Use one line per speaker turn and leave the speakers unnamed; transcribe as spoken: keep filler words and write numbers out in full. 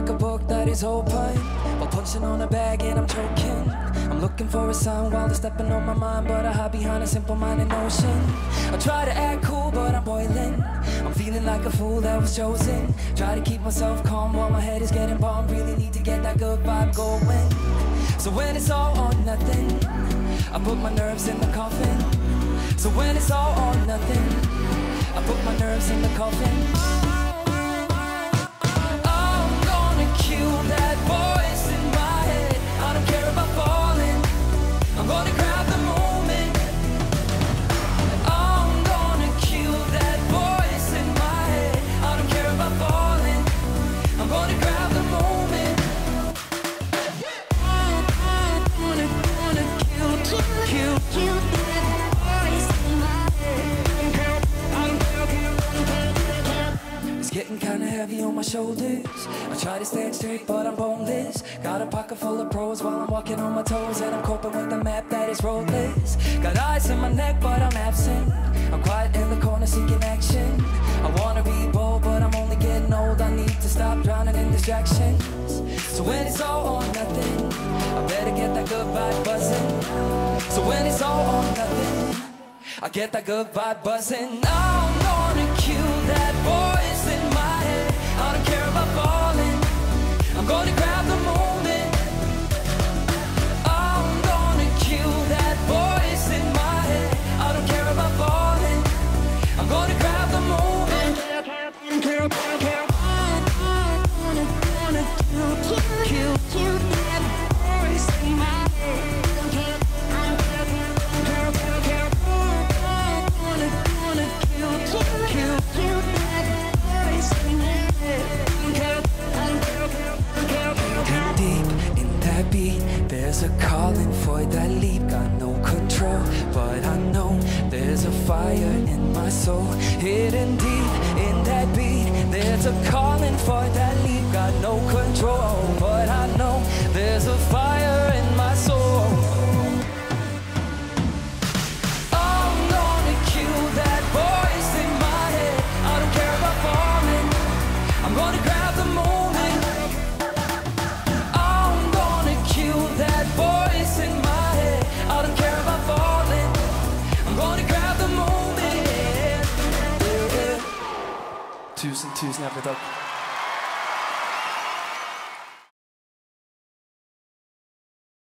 like a book that is open, while punching on a bag and I'm choking. I'm looking for a sign while they're stepping on my mind, but I hide behind a simple-minded notion. I try to act cool, but I'm boiling. I'm feeling like a fool that was chosen. Try to keep myself calm while my head is getting bombed. Really need to get that good vibe going. So when it's all or nothing, I put my nerves in the coffin. So when it's all or nothing, I put my nerves in the coffin. I'm gonna kill that voice in my head. I don't care about falling. I'm gonna grab the moment. I'm gonna kill that voice in my head. I don't care about falling. I'm gonna grab the moment. I'm gonna, gonna kill, kill, kill that voice in my head. It's getting kinda heavy on my shoulders. I try to stand straight, but I'm boneless. Got a pocket full of pros while I'm walking on my toes, and I'm coping with the map that is roadless. Got eyes in my neck, but I'm absent. I'm quiet in the corner seeking action. I wanna be bold, but I'm only getting old. I need to stop drowning in distractions. So when it's all or nothing, I better get that good vibe buzzing. So when it's all or nothing, I get that good vibe buzzing. I'm gonna kill that voice in my head. I don't care about falling. I'm gonna grab the moment. I'm gonna kill that voice in my head. I don't care about falling. I'm gonna grab the moment. I'm gonna, gonna kill, kill, kill that voice in my head. There's a calling for that leap, got no control, but I know there's a fire in my soul. Hidden deep in that beat, there's a calling for that leap, got no control, but I know there's a fire in my soul. I'm gonna kill that voice in my head. I don't care about falling. I'm gonna grab the moment. Tusen, tusen hjertelig takk.